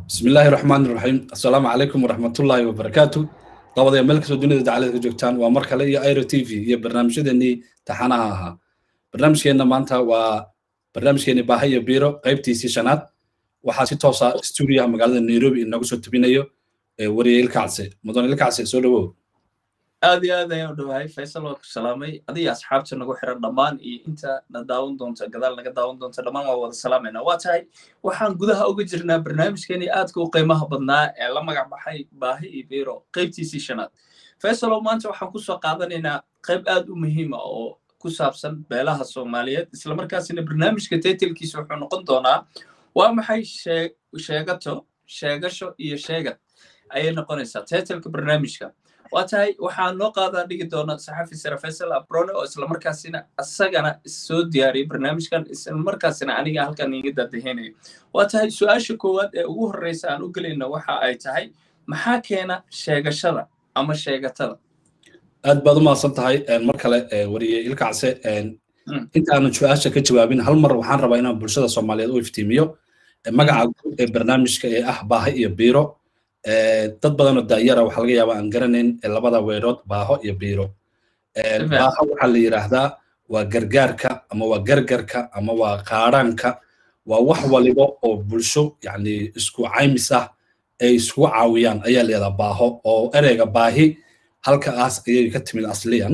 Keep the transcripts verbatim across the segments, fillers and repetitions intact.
بسم الله الرحمن الرحيم السلام عليكم ورحمة الله وبركاته طبعا يا ملك الدنيا دعالة جوجتان ومركز لي ايرو تي في هي برنامج دني تحناها برنامج كنا مانتا وبرنامج كنا باهي بيرو قيبتي سيشنات وحاسي توصى استوريا مقالة نيروبي إنه سو تبينيو وري الكعسة مدن الكعسة سولو aad iyo aad ayaan u dhawahay Faisal oo ku salaamay adiga asxaabta nagu xiran dhamaan iyo inta na daawan doonta gadaal naga daawan doonta dhamaan waa wada salaamayna waa tahay waxaan gudaha uga jirnaa barnaamijkeeni aadka u qiimaha badnaa ee la magac baxay baahi iyo beero qaybtiisii shanaad Faisal oo maanta waxaan ku soo qaadanaynaa qayb aad u muhiim ah oo ku saabsan beelaha Soomaaliyeed isla markaasina barnaamijka title-kiisa wuxuu noqon doonaa waa maxay sheegato sheegasho iyo sheegad ayay noqonaysaa title-ka barnaamijka واتاي waxaan loo qaadaa dhigi doona saxafi sare Faisal Abrone oo isla markaasina asagana soo diyaariyay barnaamijkan isla markaasina aniga halkan iga dadaheenay waatahay su'aasha koowaad ee ugu horeysa aan u galeyna waxa ay tahay maxaa keena sheegashada ama sheegatada aad baad u maasan tahay mar kale wariyay ilkacse inta aan su'aasha ka jawaabin hal mar waxaan rabaa inaan bulshada Soomaaliyeed u iftiimiyo magaca ee barnaamijka ee ah baahi iyo biiro dad badan oo daayara waxa laga yaabaa aan garanayn labada weerood baaho iyo biiro baaho waxa la yiraahdaa waa gargaarka ama waa gargarka ama waa qaaraanka waa wax waliba oo bulsho yani isku caymis ah ay isku caawiyaan ayaa leedahay baaho oo ereyga baahi halkaas ayay ka timid asliyan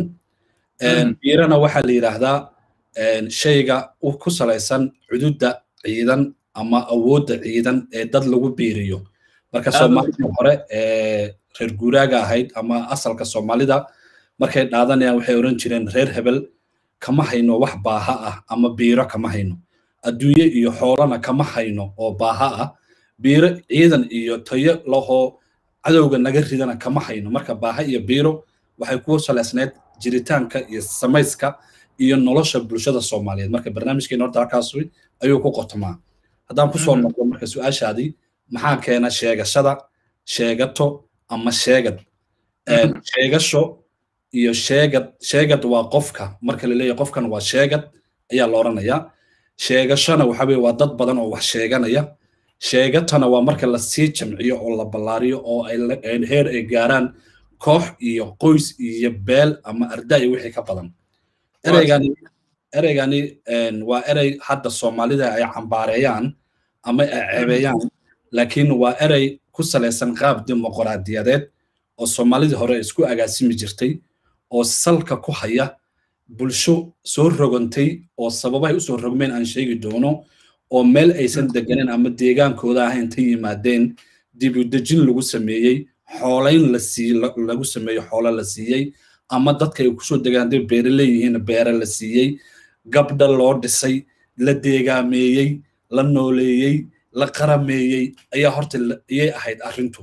biirana waxa la yiraahdaa shayga ku salaysan xuduudda ciidan ama awoodda ciidan ee dad lagu biiriyo marka Soomaalida hore ee reer guuraaga ahayd ama asalka Soomaalida markay dhaadanayaan waxay oran jireen reer hebel kama hayno wax baaha ah ama biiro kama hayno adduunye iyo xoolana kama hayno oo baaha ah biiro ciidan iyo tayo laho cadowga naga ridana kama hayno marka baaha iyo biiro waxay ku salaysneed jiritaanka iyo samayska iyo nolosha bulshada Soomaaliyeed marka barnaamijkeena horta halkaas ayuu ku qotomaa haddaan ku soo noqdo marka su'aashaadii maxaa keena sheegashada sheegato ama sheegad ee sheegasho iyo sheegad sheegad waa qofka marka la leeyahay qofkan waa sheegad ayaa la oranayaa sheegashana waxa weey waa dad badan oo wax sheeganaya sheegatana waa marka la sii jamciyo oo la ballaariyo oo ay heer ay gaaraan koox iyo qoys iyo beel ama arday wixii ka badan ereygani ereygani waa erey hadda Soomaalida ay cambaareeyaan ama ay ceebeeyaan laakiin waa erey ku salaysan qaab dimuqraadiyadeed oo Soomaalida hore isku agaasimi jirtay oo salka ku haya bulsho soo rogantay oo sababahay u soo rogmeen aan sheegi doono oo meel aysan deganeen ama deegaankooda ahayn tay yimaadeen dib u dejin lagu sameeyay xoolayn la sii lagu sameeyo xoolo la siiyay ama dadka ay ku soo degaanday beeraleeyihiin beer la siiyay gabdha loo dhisay la deegaameeyay la nooleeyay la qarameeyay ayaa horta ayay ahayd arintu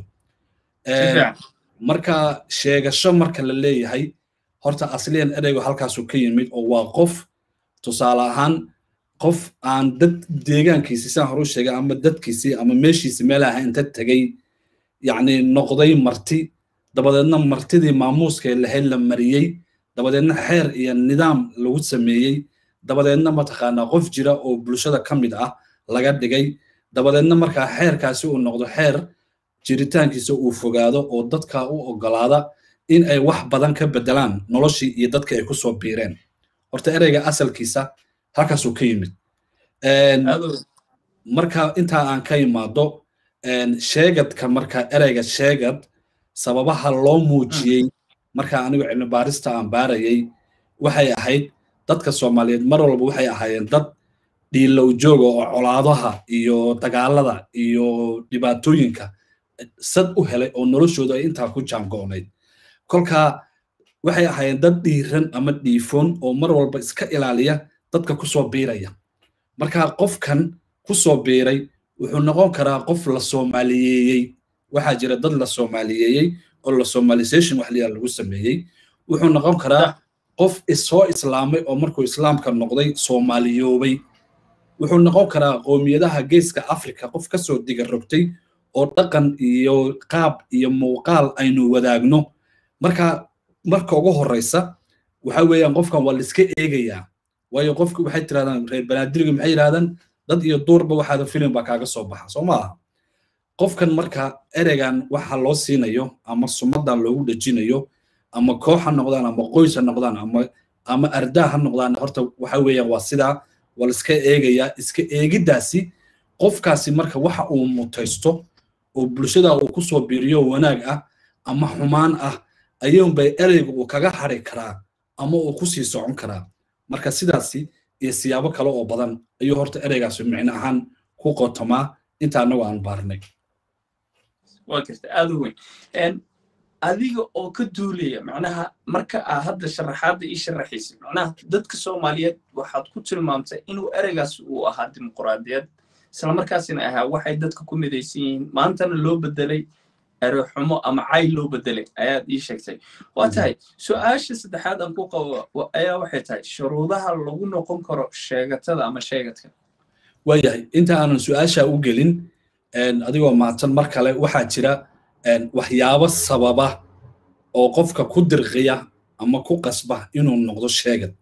ee marka sheegasho marka la leeyahay horta asliyan ereygu halkaas uu ka yimid oo waa qof tusaale ahaan qof aan dad deegaankiisa san horu sheegay ama dadkiisa ama meeshiisa meel ah inta tagay yaani noqday marti dabadeedna martidii maamuuska la hel la mariyay dabadeedna xeer iyo nidaam lagu sameeyay dabadeedna ma taqaana qof jira oo bulshada kamid ah laga dhigay dabadeedna marka xeerkaasi uu noqdo xeer jiritaankiisa uu fogaado oo dadka u ogolaada in ay wax badan ka bedelaan noloshii iyo dadka ay ku soo biireen horta ereyga asalkiisa halkaas uu ka yimid een marka inta aan ka imaado een sheegadka marka ereyga sheegad sababaha loo muujiyay marka anigu cilmi baarista aan baarayay waxay ahayd dadka Soomaaliyeed mar walba waxay ahaayeen dad dhiilow joogo oo colaadaha iyo dagaalada iyo dhibaatooyinka sad u helay oo noloshooda ay inta ku jaango'nayd kolka waxay ahaayeen dad dhiiran ama dhiifoon oo mar walba iska ilaaliya dadka ku soo biiraya marka qofkan ku soo biiray wuxuu noqon karaa qof la Soomaaliyeeyay waxa jira dad la Soomaaliyeeyay oo la Somalization wax lagu sameeyay wuxuu noqon karaa qof isoo islaamay oo markuu islaamka noqday Soomaaliyoobay wuxuu noqon karaa qoomiyadaha geeska Afrika qof ka soo diga rogtay oo dhaqan iyo qaab iyo muuqaal aynu wadaagno marka marka ugu horeysa waxa weeyaan qofkan waa la iska eegayaa waayo qofku waxay tiraadaan reer banaadirga maxay yiraahdaan dad iyo duurba waxaad filim ba kaaga soo baxa Soomaa qofkan marka ereygan waxa loo siinayo ama sumadan loogu dhajinayo ama koox ha noqdaan ama qoys ha noqdaan ama ama ardaa ha noqdaan horta waxa weeyaan waa sidaa wal iska eegaya iska eegidaasi qofkaasi marka waxa uu mutaysto oo bulshada uu ku soo biiriyo wanaag ah ama xumaan ah ayuun bay ereygu uu kaga hari karaa ama uu ku sii socon karaa marka sidaasi iyo siyaabo kale oo badan ayuu horta ereygaasi micno ahaan ku qotomaa inta anagu aan baarnay waa jirta aad u weyn adiga oo ka duulaya macnaha marka aad hadda sharaxaadda ii sharaxaysid macnaha dadka Soomaaliyeed waxaad ku tilmaamtay inuu ereygaas uu ahaa dimuqraadiyad isla markaasina ahaa waxay dadka ku midaysan yihiin maantana loo bedelay erey xumo ama cay loo bedelay ayaad ii sheegtay waa tahay su'aasha saddexaad aan ku qabo ayaa waxay tahay shuruudaha lagu noqon karo sheegatada ama sheegadka waayahay inta aanan su'aasha u gelin adigoo maatan mar kale waxaa jira waxyaabo sababa oo qofka ku dirqiya ama ku qasba inuu noqdo sheegad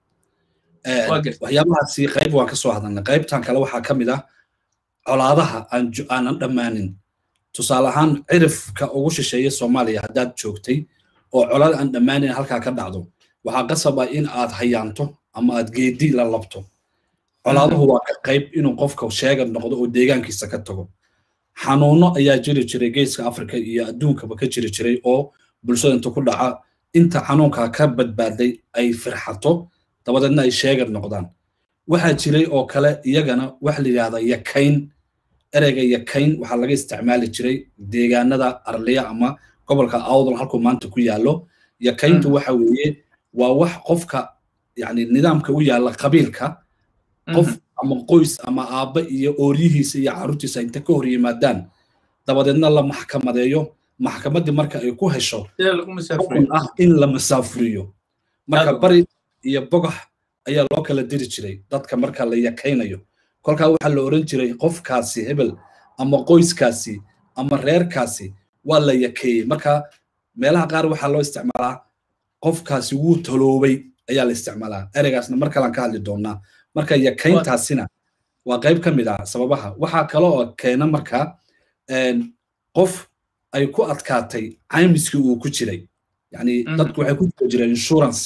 waxyaabahaasi qayb waan ka soo hadalnay qaybtan kale waxaa ka mid ah colaadaha aanan dhammaanin tusaale ahaan cirifka ugu shisheeya Soomaaliya haddaad joogtay oo colaad aan dhammaanin halkaa ka dhacdo waxaa qasab ah in aad hayaanto ama aad geedi la labto colaaduhu waa ka qayb inuu qofka sheegad noqdo oo deegaankiisa ka tago xanuuno ayaa jiri jiray geeska Afrika iyo adduunkaba ka jiri jiray oo bulshada inta ku dhaca inta xanuunka ka badbaaday ay firxato dabadeedna ay sheegad noqdaan waxaa jiray oo kale iyagana wax la yiraahdo yakayn ereyga yakayn waxa laga isticmaali jiray deegaanada Arliya ama gobolka Awdal halkuu maanta ku yaalo yakayntu waxa weeye waa wax qofka yani nidaamka u yaala qabiilka qof ama qoys ama aaba iyo ooriyihiisa iyo carruurtiisa inta ka hor yimaadaan dabadeedna la maxkamadeeyo maxkamadii marka ay ku hesho ah in la masaafuriyo marka bari iyo bogax ayaa loo kala diri jiray dadka marka la yakaynayo kolka waxa la oran jiray qofkaasi hebel ama qoyskaasi ama reerkaasi waa la yakeeyay marka meelaha qaar waxa loo isticmaalaa qofkaasi wuu taloobay ayaa la isticmaalaa ereygaasna marka la ka hadli doonaa marka yakayntaasina waa qayb ka mid ah sababaha waxa kale oo keena marka een qof ay ku adkaatay caymiskii uu ku jiray yani dadku waxay ku jireen insurance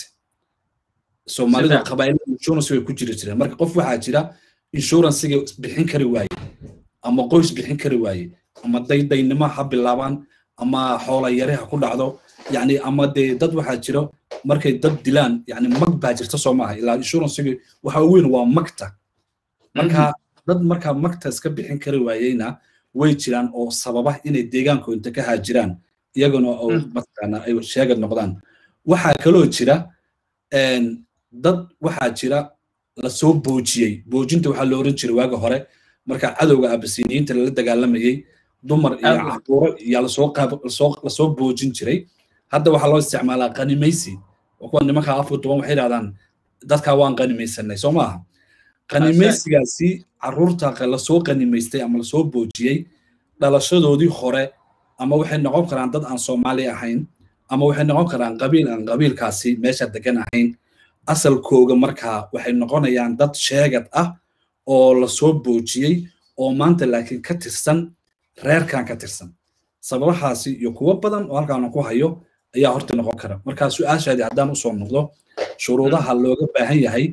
Soomaalida qabaayilada insurance way ku jiri jireen marka qof waxa jira insurance-ga bixin kari waayay ama qoys bixin kari waayay ama daydaynimo ha bilaabaan ama xoolo yari ha ku dhacdo yani ama dad waxa jiro markay dad dilaan yani mag baa jirta Soomaha ilaa insurance-ga waxa weyn waa magta marka dad marka magta iska bixin kari waayayna way jiraan oo sababa inay deegaanku inta ka haajiraan iyaguna oo matana ay sheegad noqdaan waxa kale oo jira een dad waxa jira la soo boojiyay boojinta waxa loo oran jiray waaga hore marka cadowga abasiiniinta la dagaalamayay dumar iyo caruur iyo la soo qaab la soo boojin jiray hadda waxa loo isticmaalaa qanimaysi oo kuwa nimanka afku duban waxay yiraahdaan dadka waan qanimaysanay Soomaha qanimaysigaasi caruurta la soo qanimaystay ama la soo boojiyay dhalashadoodii hore ama waxay noqon karaan dad aan Soomaali ahayn ama waxay noqon karaan qabiil aan qabiilkaasi meesha degan ahayn asalkooga marka waxay noqonayaan dad sheegad ah oo la soo boojiyay oo maanta laakiin ka tirsan reerkan ka tirsan sababahaasi iyo kuwa badan oo halkaan ku hayo ayaa horta noqon kara marka su'aashaadi haddaan u soo noqdo shuruudaha looga baahan yahay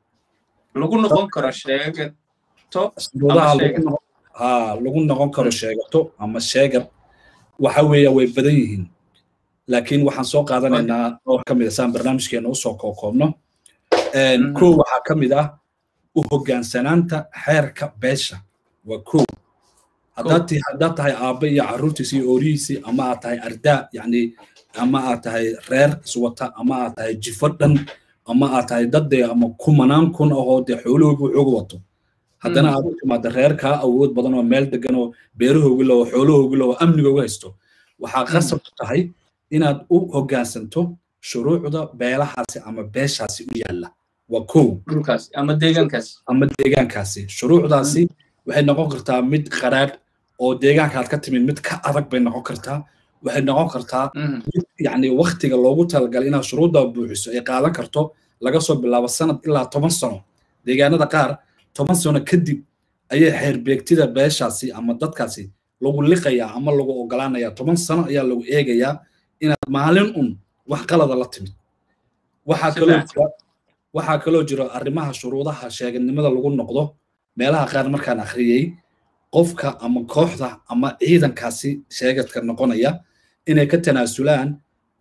lagu noqon karo sheegato shuruudaha ha lagu noqon karo sheegato ama sheegad waxa weeye way badan yihiin laakiin waxaan soo qaadanaynaa oo kamid ah saan barnaamijkeena u soo koobno een koo waxa kamid ah u hogaansanaanta xeerka beesha waa koo haddaad haddaad tahay aabba iyo carruurtiisa iyo oorihiisa ama aad tahay ardaa yani ama aad tahay reer iswata ama aad tahay jifo dhan ama aad tahay dad ama kumanaan kun oo de xoolahooga wuxuu wato haddana aad u timaado reerka awood badan oo meel degan oo beerahooga loo xoolahooga loo amnigooga haysto waxa qasab tahay inaad u hoggaansanto shuruucda beelahaasi ama beeshaasi u yaala waa koow dhulkaas ama deegaankaas ama deegaankaasi shuruucdaasi waxay noqon kartaa mid qaraad oo deegaanka aad ka timid mid ka adag bay noqon kartaa waxay noqon kartaa yani waqtiga loogu talagalay inaad shuruudda buuxiso ay qaadan karto laga soo bilaabo sanad ilaa toban sano deegaanada qaar toban sano kadib ayay xeer beegtida beeshaasi ama dadkaasi lagu liqayaa ama lagu ogolaanayaa toban sano ayaa lagu eegayaa inaad maalin un wax qalada la timid waxaa kaloo jira waxaa kaloo jira arrimaha shuruudaha sheeganimada lagu noqdo meelaha qaar markaan akhriyay qofka ama kooxda ama ciidankaasi sheegadka noqonaya inay ka tanaasulaan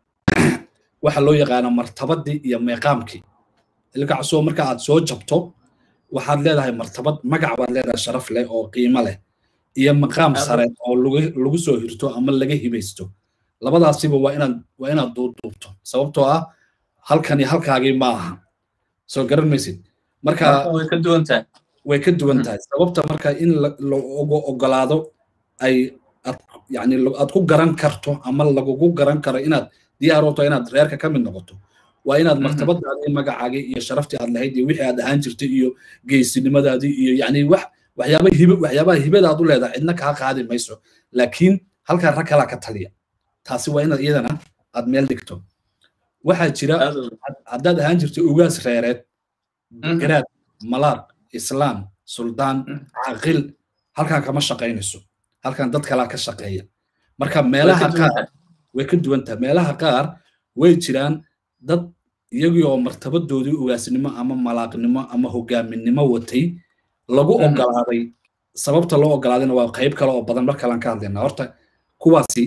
waxa loo yaqaan martabadii iyo meeqaamkii ilka casoo marka aad soo jabto waxaad leedahay martabad magac baad leedahay sharaf leh oo qiimo leh iyo maqaam sare oo lagu lagu soo hirto ama laga hibaysto labadaasiba waa inaad waa inaad duubto sababtoo ah halkan iyo halkaagii ma aha soo garan maysid marka way ka duwan tahay way ka duwan tahay sababta marka in la ogolaado ay yani aad ku garan karto ama lagugu garan karo inaad diyaar u tahay inaad reerka ka mid noqoto waa inaad martabadaadii magacaagii iyo sharaftii aad lahayd iyo wixii aad ahaan jirtay iyo geesinimadaadii iyo yani wax waxyaaba hibe waxyaabaha hibada aad u leedahay cidna kaa qaadi mayso laakiin halkaa rag kalaa ka taliya taasi waa inaad iyadana aad meel dhigto waxaa jira haddaad ahaan jirtay ugaas reereed garaad malaad islaam suldaan caaqil halkan kama shaqaynayso halkan dad kalaa ka shaqeeya marka meelaha qaar way ka duwan tahay meelaha qaar way jiraan dad iyagii oo martabadoodii ugaasnimo ama malaaqnimo ama hogaaminimo watay lagu ogolaaday sababta loo ogolaadayna waa qayb kale oo badan mar kalaan ka hadlaynaa horta kuwaasi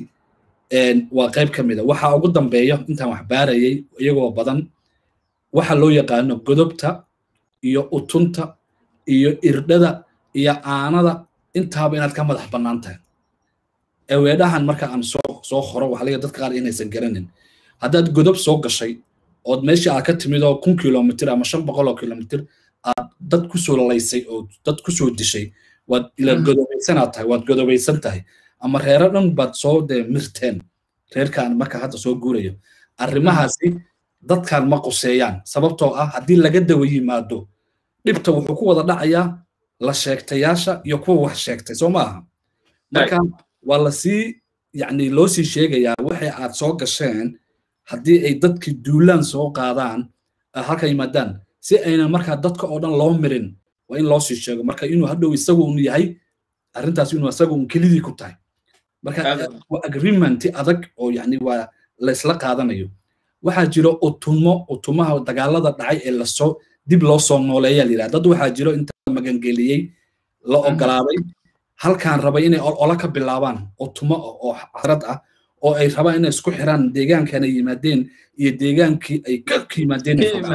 waa qayb ka mid a waxaa ugu dambeeya intaan wax baarayay iyagoo badan waxa loo yaqaano godobta iyo utunta iyo irdhada iyo aanada intaaba inaad ka madax bannaan tahay eweedhahan marka aan soo soo qoro waxa laga dadka qaar inaysan garanin haddaad godob soo gashay ood meesha aad ka timid oo kun kilomitir ama shan boqol oo kilomitir aad dad ku soo lalaysay oo dad ku soo dishay waad ila godobaysanaad tahay waad godobaysan tahay ama reero dhan baad soo dee mirteen reerkaan marka hadda soo guurayo arrimahaasi dadkan ma quseeyaan sababtoo ah haddii laga dawa yimaado dhibta wuxuu ku wada dhacayaa la sheegtayaasha iyo kuwa wax sheegtay soo maaha marka waa la sii yani loo sii sheegayaa waxay aad soo gasheen haddii ay dadkii duulaan soo qaadaan halka yimaadaan si aynan markaa dadka oo dhan loo mirin waa in loo sii sheego marka inuu hadhow isagu un yahay arrintaas inuu isagu un kelidii ku tahay marka waa agreement adag oo yani waa la isla qaadanayo waxaa jira utumo utumaha dagaalada dhacay ee lasoo dib loo soo nooleeyaa la yidhaha dad waxaa jiro inta magangeliyey la ogolaaday halkaan rabay inay ola ka bilaabaan utumo oo xasrad ah oo ay rabaan inay isku xiraan deegaankan ay yimaadeen iyo deegaankii ay ka yimaadeen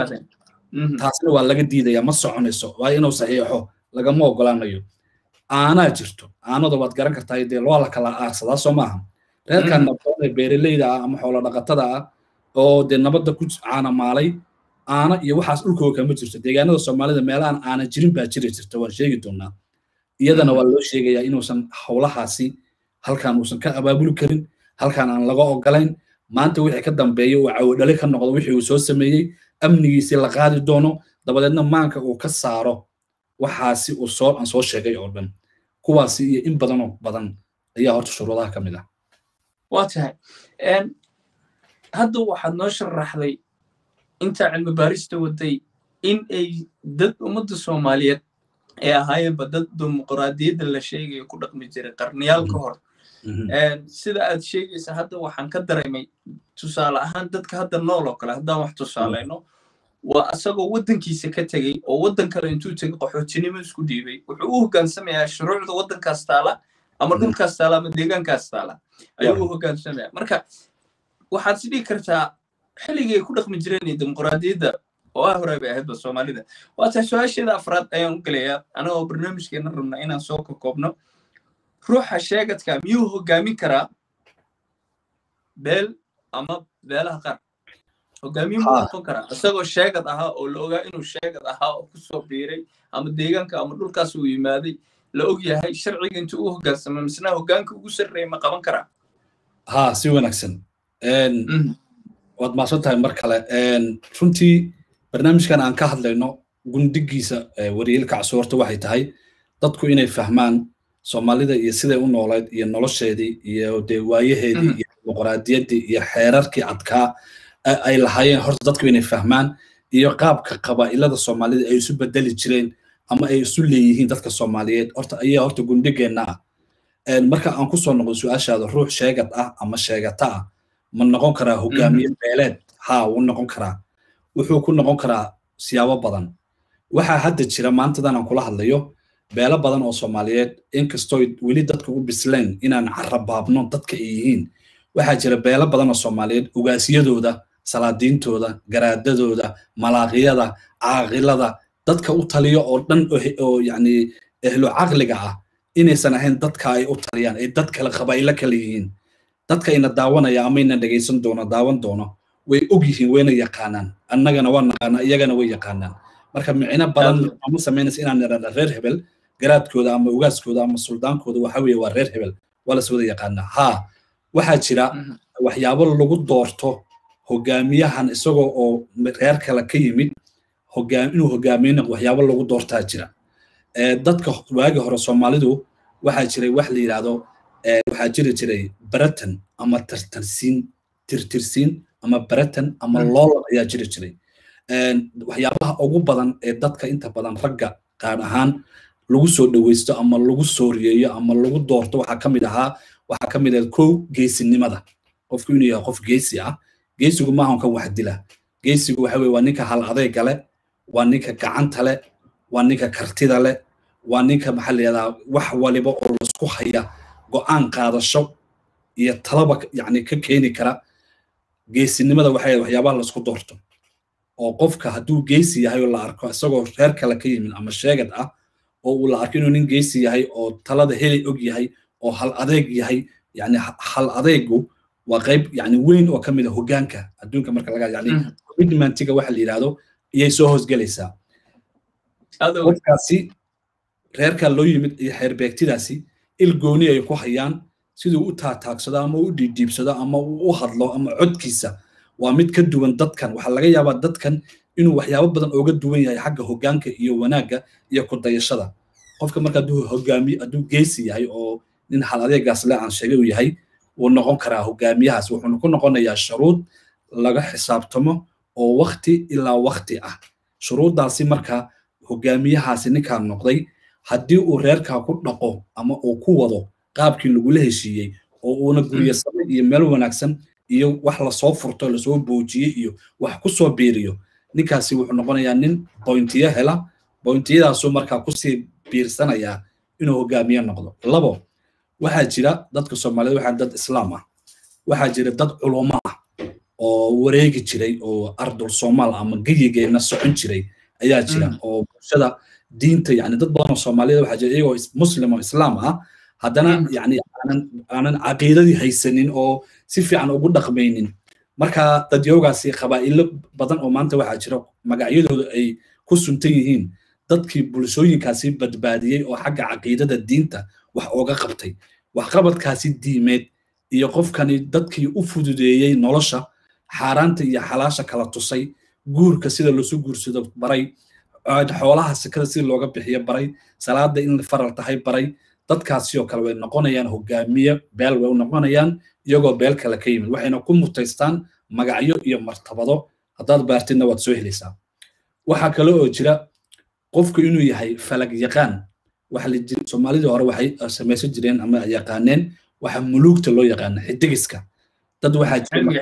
taasna waa laga diidaya ma soconayso waa inuu saxiixo lagama ogolaanayo aanaa jirto aanada waad garan kartaa dee waa la kala aarsadaa soo maaha reerkan nabdoon ee beeraleyda ah ama xoolo dhaqatada ah oo dee nabadda ku caanamaalay aana iyo waxaas dhulkooda kama jirto deegaanada soomaalida meelahan aana jirin baa jiri jirta waan sheegi doonaa iyadana waa loo sheegayaa inuusan howlahaasi halkaan uusan ka abaabuli karin halkaan aan laga ogolayn maanta wixii ka dambeeya uu cawadhali ka noqdo wixii uu soo sameeyey amnigiisii la qaadi doono dabadeedna maanka uu ka saaro waxaasi uu soo aan soo sheegay oo dhan kuwaasi iyo in badan oo badan ayaa horta shuruudaha ka mid ah waa tahay hadda waxaad noo sharaxday intaa cilmi baarista waday in ay dad ummadda soomaaliyeed ay ahaayeenba dad dimuqraadiyadda la sheegayo ku dhaqmi jiray qarniyaal ka hor sida aad sheegaysa hadda waxaan ka dareemay tusaale ahaan dadka hadda nool oo kale haddaan wax tusaalayno waa asagoo waddankiisa ka tegey oo waddan kale intuu tegey qaxootinimo isku dhiibay wuxuu u hogaansamayaa shuruucda waddankaas taala ama dhulkaas taala ama deegaankaas taala ayuu u hogaansamayaa marka waxaad is dhihi kartaa xilligii ay ku dhaqmi jireen iyo dimuqraadiyadda oo ah hore bay ahaydba soomaalida waa tahay su-aasheeda afraad ayaan u gelayaa anagoo barnaamijkeena rabna inaan soo kokoobno ruuxa sheegadka miyuu hogaamin karaa beel ama beelaha qaar hogaamiye muu noqon karaa isagoo sheegad ahaa oo la ogaa inuu sheegad ahaa oo kusoo biiray ama deegaanka ama dhulkaas uu yimaaday la og yahay sharciga intuu u hogaansamo misna hogaanka ugu sarreeya ma qaban karaa ha si wanaagsan waad maasan tahay mar kale runtii barnaamijkan aan ka hadlayno gundigiisa waryeelka casuurta waxay tahay dadku inay fahmaan soomaalida iyo siday u noolayd iyo nolosheedii iyo dee waayaheedii iyo dimuqraadiyaddii iyo xeerarkii adkaa ay lahaayeen horta dadku inay fahmaan iyo qaabka qabaa'ilada soomaalida ay isu bedeli jireen ama ay isu leeyihiin dadka soomaaliyeed horta ayaa horta gundigeenna ah marka aan ku soo noqon su'aashaada ruux sheegad ah ama sheegata ah ma noqon karaa hogaamiye beeleed haa wuu noqon karaa wuxuu ku noqon karaa siyaabo badan waxaa hadda jira maantadan aan kula hadlayo beelo badan oo Soomaaliyeed inkastoo weli dadku u bisleen inaan carabaabno dadka ay yihiin waxaa jira beelo badan oo Soomaaliyeed ugaasiyadooda salaadiintooda garaadadooda malaaqiyada caaqilada dadka u taliyo oo dhan oo yani ehlo caqliga ah inaysan ahayn dadka ay u taliyaan ay dad kala qabayla kala yihiin dadka ina daawanaya ama ina dhageysan doono daawan doono way og yihiin wayna yaqaanaan annagana waa naqaana iyagana way yaqaanaan marka micna badan ama sameynaysa inaan nirada reer hebel garaadkooda ama ugaaskooda ama suldaankooda waxa weeye waa reer hebel wala soo wada yaqaanaa ha waxa jira waxyaabo lagu doorto hogaamiyahan isagoo oo reer kala ka yimid hogaam inuu hogaamiyana waxyaabo lagu doortaa jira ee dadka waagi hore Soomaalidu waxa jiray wax la yiraahdo ee waxa jiri jiray baratan ama tartarsiin tirtirsiin ama baratan ama lool ayaa jiri jiray een waxyaabaha ugu badan ee dadka inta badan ragga qaar ahaan lagu soo dhaweysto ama lagu soo riyeeyo ama lagu doorto waxa kamid ahaa waxa kamid ah koow geesinimada qofku inuu yahay qof geesi ah geesigu ma ahan kan wax dila geesigu waxa weey waa ninka hal adeeg leh waa ninka gacanta leh waa ninka kartida leh waa ninka maxaliyada wax waliba oo la isku haya go'aan qaadasho iyo talaba yani ka keeni kara geesinimada waxay waxyaabaha la isku doorto oo qofka haduu geesi yahay oo la arko isagoo reer kale ka yimid ama sheegad ah oo uu la arko inuu nin geesi yahay oo talada helay og yahay oo hal adeeg yahay yani hal adeegu waa qayb yani weyn oo kamid ah hogaanka adduunka marka laga yani commitmentiga waxa la yiraahdo iyay soo hoosgalaysaa qofkaasi reerka loo yimid iyo xeerbeegtidaasi il gooni ay ku hayaan sidoo u taataagsado ama u dhiibsado ama u hadlo ama codkiisa waa mid ka duwan dadkan waxa laga yaabaa dadkan inuu waxyaabo badan ooga duwan yahay xagga hogaanka iyo wanaaga iyo ku dayashada qofka marka uu hogaamiye aduu geesi yahay oo nin hal adeegaas la aan sheegay uu yahay uu noqon karaa hogaamiyahaas wuxuu ku noqonayaa shuruud laga xisaabtamo oo waqti ilaa waqti ah shuruudaasi marka hogaamiyahaasi ninka noqday haddii uu reerka ku dhaqo ama uu ku wado qaabkii lagu la heshiiyay oo uuna guriga samay iyo meel wanaagsan iyo wax la soo furto la soo boojiyay iyo wax ku soo beeriyo ninkaasi wuxuu noqonayaa nin pointiya hela pointiyadaas oo marka ku sii biirsanaya inuu hogaamiye noqdo labo waxa jira dadka Soomaaliyeed waxa dad islaam ah waxa jira dad culimo ah oo wareegi jiray oo ardul Soomaal ama geyigeena socon jiray ayaa jira oo bulshada diinta yani dad badan oo Soomaaliyeed waxa jira iyagoo muslim oo islaam ah haddana yani aanan aanan aqeedadii haysanin oo si fiican ugu dhaqmaynin marka dad yoogaasi qabaa'ilo badan oo maanta waxa jira magacyadooda ay ku suntan yihiin dadkii bulshooyinkaasi badbaadiyay oo xagga aqeedada diinta wax ooga qabtay wax qabadkaasi diimeed iyo qofkani dadkii u fududeeyay nolosha xaaraanta iyo xalaasha kala tusay guurka sida loo soo guursado baray xoolaha sakada si looga bixiyo baray salaada in faral tahay baray dadkaasi oo kale way noqonayaan hogaamiye beel way noqonayaan iyagoo beel kale ka yimid waxayna ku mutaystaan magacyo iyo martabado hadaad baartidna waad soo helaysaa waxa kale oo jira qofku inuu yahay falag yaqaan waxa la jira Soomaalida hore waxay sameeysan jireen ama yaqaaneen waxa muluugta loo yaqaan xidigiska dad waxa jira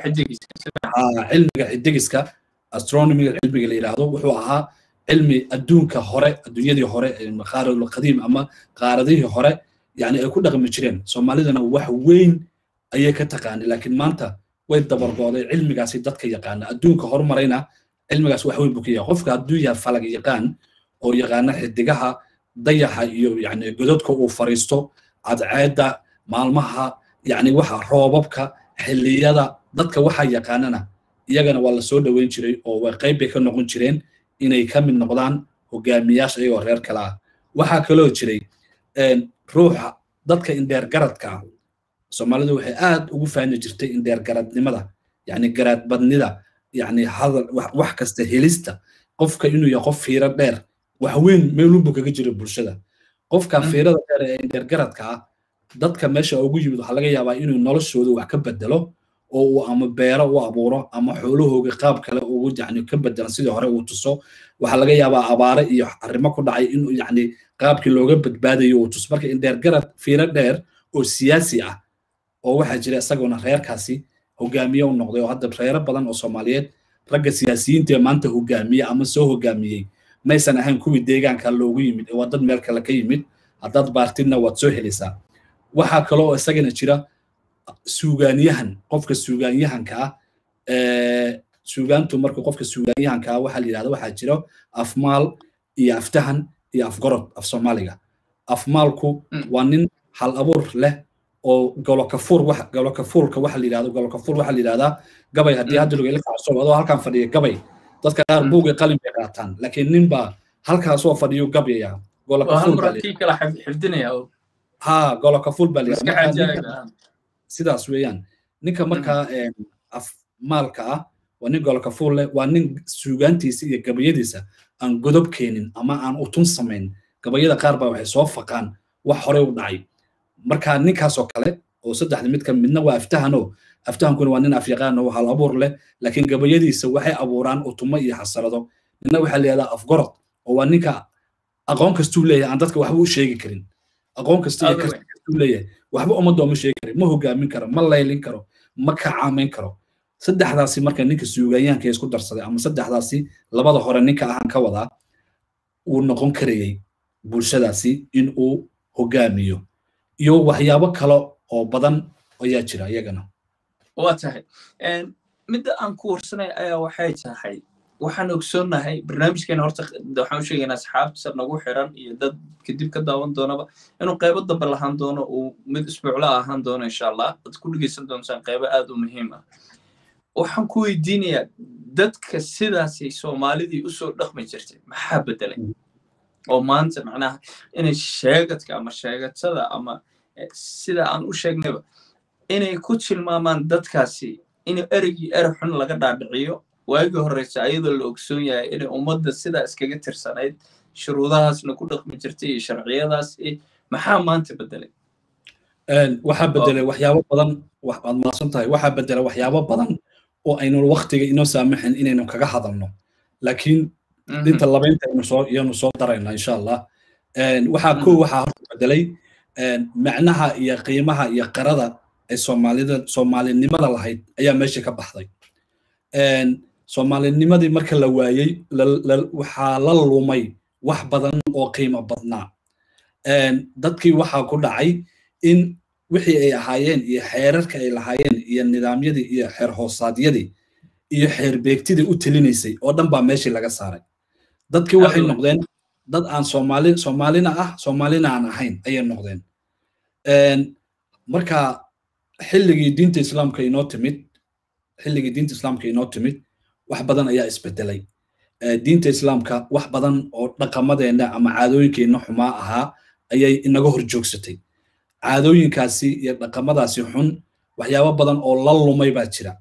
cilmiga xidigiska astronomy cilmiga la yiraahdo wuxuu ahaa cilmi adduunka hore adduunyadii hore ee qaarada qadiim ama qaaradihii hore yani ay ku dhaqmi jireen Soomaalidana wax weyn ayay ka taqaanay laakiin maanta way dabargooday cilmigaasi dadka yaqaana adduunka horumarayna cilmigaas wax weyn buu ka yahay qofka hadduu yahay falag yaqaan oo yaqaana xidigaha dayaxa iyo yani godadka uu fariisto cadceeda maalmaha yani waxa roobabka xilliyada dadka waxa yaqaanana iyagana waa la soo dhaweyn jiray oo way qayb ka noqon jireen inay ka mid noqdaan hogaamiyaasha iyagoo reer kala ah waxa kale oo jiray een ruuxa dadka indheer garadka ah Soomaalidu waxay aad ugu faani jirtay indheer garadnimada yani garad badnida yani hadal wax kasta helista qofka inuu yahay qof fiiro dheer wax weyn meel uu kaga jiro bulshada qofka fiirada dheer ee indheer garadka ah dadka meesha ugu yimid waxa laga yaabaa inuu noloshooda wax ka bedelo oo uu ama beero u abuuro ama xoolahooga qaab kale ugu yani ka bedelan sidii hore uu tuso waxa laga yaabaa abaare iyo arrimo ku dhacay inuu yani qaabkii looga badbaadayo uu tuso marka indheer garad fiiro dheer oo siyaasi ah oo waxa jira isaguna reerkaasi hogaamiye u noqday oo hadda reero badan oo Soomaaliyeed ragga siyaasiyiinta ee maanta hogaamiye ama soo hogaamiyey maysan ahayn kuwii deegaanka loogu yimid ee wadad meel kale ka yimid haddaad baartidna waad soo helaysaa waxaa kaloo isagana jira suugaaniyahan qofka suugaaniyahanka ah ee suugaantu marka qofka suugaaniyahanka ah waxa la yiraahdo waxa jira afmaal iyo aftahan iyo afgorod af Soomaaliga afmaalku waa nin hal abuur leh oo golokafuur wax golokafuurka waxa la yiraahdo golokafuur waxa la yiraahdaa gabay hadii hadda lagu ilaa soo wado halkan fadhiyo gabay dadka qaar buug iyo qalin bay qaataan laakiin ninba halkaas oo fadhiyo gabayaya golokafuur baa kala xifdinaya ha golokafuur baa la sidaas weeyaan ninka marka af maalka ah waa nin golokafuur leh waa nin suugaantiisa iyo gabayadiisa aan godob keenin ama aan u tun samayn gabayada qaar baa waxay soo faqaan wax hore u dhacay marka ninkaas oo kale oo saddexda mid ka midna waa aftahano aftahankuna waa nin afyaqaan oo hal abuur leh laakiin gabayadiisa waxay abuuraan utumo iyo xasarado ninna waxa leeyahay afgorod oo waa ninka aqoon kastuu leeyahay aan dadka waxba u sheegi karin aqoon kastuu kastuu leeyahay waxba uma doomo sheegi karin ma hogaamin karo ma leylin karo ma ka caamayn karo saddexdaasi marka ninka suugaanyahanka isku darsaday ama saddexdaasi labada hore ninka ahaan ka wadaa uu noqon karayay bulshadaasi in uu hogaamiyo iyo waxyaabo kale oo badan ayaa jira iyagana waa tahay midda aan ku warsanay ayaa waxay tahay waxaan ogsoonahay barnaamijkeena horta waxaan u sheegaynaa asxaabta nagu xiran iyo dad kadib ka daawan doonaba inuu qaybo dambe lahaan doono uu mid isbuucla ahaan doono insha allah dad ku dhegeysan doontaan qaybo aad u muhiim ah waxaan ku weydiinayaa dadka sidaasay soomaalidii usoo dhaqmi jirtay maxaa bedelay oo maanta macnaha inay sheegadka ama sheegatada ama sida aan u sheegnayba inay ku tilmaamaan dadkaasi in erigii ereg xun laga dhaadhiciyo waagii horeysa ayadoo la ogsoon yahay inay ummadda sidaa iskaga tirsanayd shuruudahaasna ku dhaqmi jirtay iyo sharciyadaas maxaa maanta bedelay waxaa bedelay waxyaabo badan waad maasan tahay waxaa bedelay waxyaabo badan oo aynu waqtiga inoo saamaxin inaynu kaga hadalno laakiin inta labaynta aynu soo iyanu soo darayna insha allah waxaa koo waxaa horta bedelay macnaha iyo qiimaha iyo qarada ay soomaalida soomaalinimada lahayd ayaa meesha ka baxday soomaalinimadii marka la waayay waxaa la lumay wax badan oo qiimo badnaa dadkii waxaa ku dhacay in wixii ay ahaayeen iyo xeerarka ay lahaayeen iyo nidaamyadii iyo xeer hoosaadyadii iyo xeer beegtidii u telinaysay oo dhan baa meeshii laga saaray dadkii waxay noqdeen dad aan soomaali soomaalina ah soomaalina aan ahayn ayay noqdeen marka xilligii diinta islaamka inoo timid xilligii diinta islaamka inoo timid wax badan ayaa isbedelay diinta islaamka wax badan oo dhaqamadeena ama caadooyinkeena xumaa ahaa ayay inaga hor joogsatay caadooyinkaasi iyo dhaqamadaasi xun waxyaabo badan oo la lumay baa jira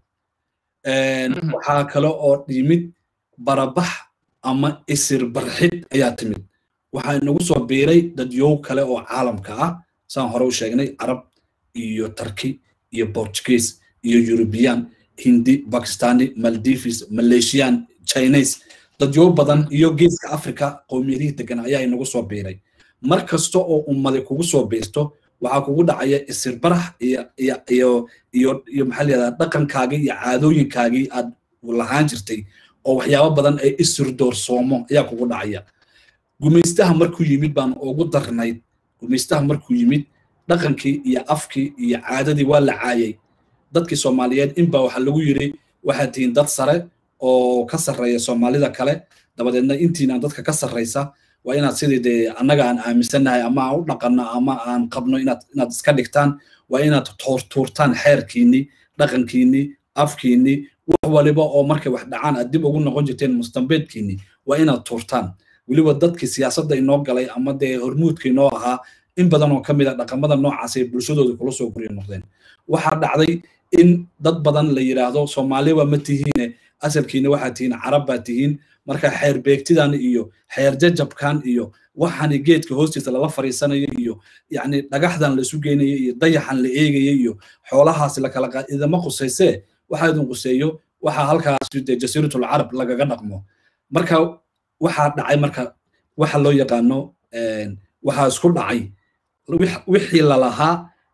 waxaa kale oo yimid barabax ama isir barxid ayaa timid waxaa inagu soo biiray dadyow kale oo caalamka ah saan hore u sheegnay carab iyo turki iyo portuguese iyo european hindi pakistani maldives malaysian chinese dadyow badan iyo geeska africa qowmiyadihii degan ayaa inagu soo biiray mar kasta oo ummadi kugu soo biirto waxaa kugu dhacaya isir barax iyo iyo iyo iyo iyo maxaa la yidhahdaa dhaqankaagii iyo caadooyinkaagii aad lahaan jirtay oo waxyaabo badan ay isir doorsoomo ayaa kugu dhacaya gumaystaha markuu yimid baan ugu darnayd gumaystaha markuu yimid dhaqankii iyo afkii iyo caadadii waa la caayay dadkii Soomaaliyeed inba waxa lagu yiri waxa tiin dad sare oo ka sareeya Soomaalida kale dabadeedna intiina dadka ka sareysa waa inaad sidii annaga aan aaminsanahay ama aan u dhaqanno ama aan qabno inaad inaad iska dhigtaan waa inaad toortuurtaan xeerkiini dhaqankiini afkiini wax waliba oo markay wax dhacaan aad dib ugu noqon jirteen mustambeedkiini waa inaad tuurtaan waliba dadkii siyaasadda inoo galay ama dee hormuudka inoo ahaa in badan oo kamid ah dhaqamada noocaas ay bulshadooda kula soo guriyo noqdeen waxaa dhacday in dad badan la yiraahdo Soomaaliya ma tihiin asalkiina waxa tihiin Carab baa tihiin marka xeer beegtidan iyo xeer jajabkan iyo waxaan geedka hoostiisa la fariisanayo iyo yaani dhagaxdan la isu geenayo iyo dayaxan la eegayo iyo xoolahaas la kala qaadida ma qusayse waxa idin quseeyo waxa halkaas jasiiratul Arab lagaga dhaqmo marka waxa dhacay marka waxa loo yaqaano een waxa isku dhacay wixii la lahaa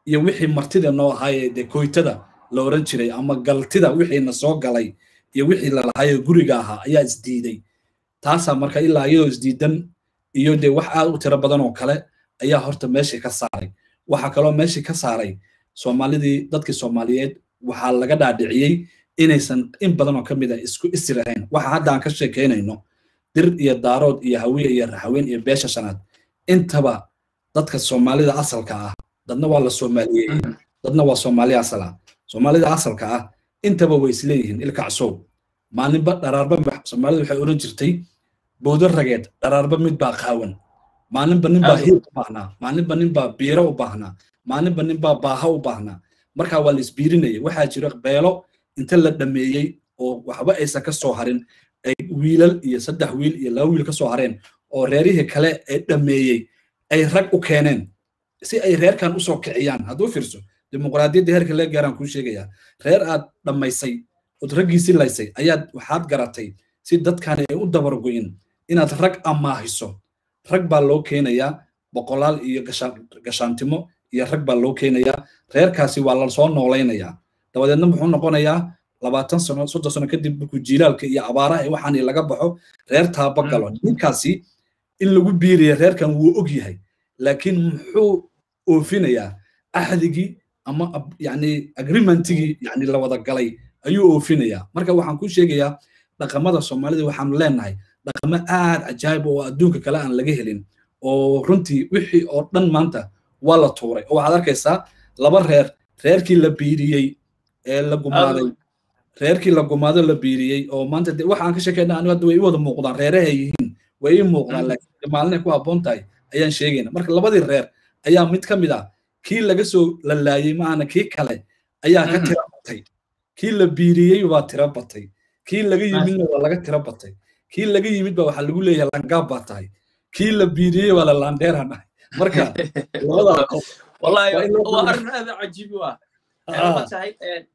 iyo wixii martida noo ahaayee dee koytada la oran jiray ama galtida wixiina soo galay iyo wixii la lahaayee guriga ahaa ayaa isdiiday taasaa marka ilaa iyadoo isdiidan iyo dee wax aad u tiro badan oo kale ayaa horta meeshii ka saaray waxaa kaloo meeshii ka saaray soomaalidii dadkii soomaaliyeed waxaa laga dhaadhiciyey inaysan in badan oo ka mid ah isku isir ahayn waxa hadda aan ka sheekaynayno dir iyo daarood iyo hawiye iyo raxaween iyo beesha shanaad intaba dadka soomaalida asalka ah dadna waa la soomaaliyeeyey dadna waa soomaali asal ah soomaalida asalka ah intaba way isleeyihiin ilkacsow maalinba dharaarba soomaalida waxay oran jirtay bowdo rageed dharaarba mid baa qaawan maalinba nin baa hiil u baahnaa maalinba nin baa biiro u baahnaa maalinba nin baa baaha u baahnaa markaa waa la isbiirinayay waxaa jira beelo inta la dhameeyey oo waxba aysan ka soo harin ay wiilal iyo saddex wiil iyo laba wiil ka soo hareen oo reerihii kale ee dhameeyey ay rag u keeneen si ay reerkan u soo kiciyaan hadduu fiirso dimuqraadiyadda heerka lee gaaraan kuu sheegayaa reer aad dhammaysay ood raggiisii laysay ayaad waxaad garatay si dadkan ay u dabargoyin inaad rag amaahiso rag baa loo keenayaa boqolaal iyo gashaantimo iyo rag baa loo keenayaa reerkaasi waa la soo noolaynayaa dabadeedna muxuu noqonayaa labaatan sano soddon sano kadib markuu jiilaalka iyo abaaraha ee waxaan laga baxo reer taaba galo ninkaasi in lagu biiriya reerkan wuu og yahay laakiin muxuu oofinayaa axdigii ama yani agreementigii yani la wada galay ayuu oofinayaa marka waxaan ku sheegayaa dhaqamada soomaalida waxaanu leenahay dhaqamo aad cajaayib oo adduunka kale aan laga helin oo runtii wixii oo dhan maanta waa la tuuray oo waxaad arkaysaa laba reer reerkii la biiriyey ee la gumaaday reerkii la gumaado la biiriyey oo maanta waxaan ka sheekaynaa anigu hadda way i wada muuqdaan reerahay yihiin way i muuqdaan laakiin maalinay ku habboon tahay ayaan sheegayna marka labadii reer ayaa mid ka mid ah kii laga soo lalaayey maana kii kale ayaa ka tira batay kii la biiriyey waa tira batay kii laga yimidna waa laga tira batay kii laga yimid baa waxaa lagu leeyahay langaab baa tahay kii la biiriyey waa la laandheeraan ahay marka labada qof wallahi waa arrin aad cajiib u ah ma tahay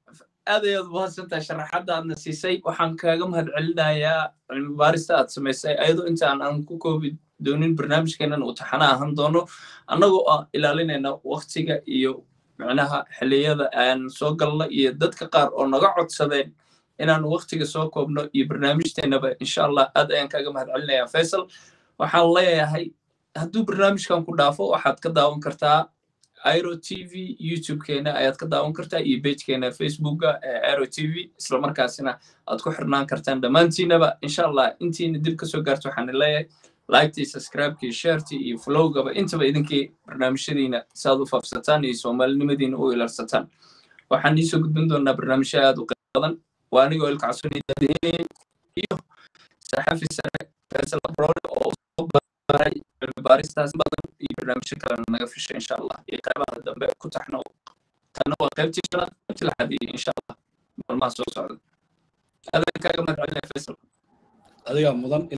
aad ayaad mahadsantahay sharaxadda aadna siisay waxaan kaaga mahadcelinayaa cilmi baarista aad samaysay ayadoo intaan aan ku koobi doonin barnaamijkeenan uu taxana ahaan doono annagoo ah ilaalinayna waktiga iyo macnaha xilliyada aan soo galno iyo dadka qaar oo naga codsadeen inaan waktiga soo koobno iyo barnaamijteennaba insha allah aad ayaan kaaga mahadcelinayaa faysal waxaan leeyahay hadduu barnaamijkan ku dhaafo waxaad ka daawan kartaa airo t v youtube-keena ayaad ka daawan kartaa iyo pagekeena facebooka airo t v isla markaasina aad ku xirnaan kartaan dhammaantiinaba insha allah intiina dib ka soo gaarto waxaan leeyahay like-tii subscribe-kii share-tii iyo follow-gaba intaba idinkii barnaamijyadiina saad u faafsataan iyo soomaalinimadiina u ilarsataan waxaan iisoo gudbin doonaa barnaamijyo aad u qayb badan waa anigoo ilkacsooni daadihinayay iyo saxafi sare faysal abroone oo soo baray cilmi baaristaas badan iyo barnaamijyo kalena naga fisha insha allah iyo qaybaha dambe ku taxno tanna waa qaybtii shanaad qaybtii lixaad iyo insha allah maalmaha soo socda adan kaaga mahadcelinaya faysal adigaa mudan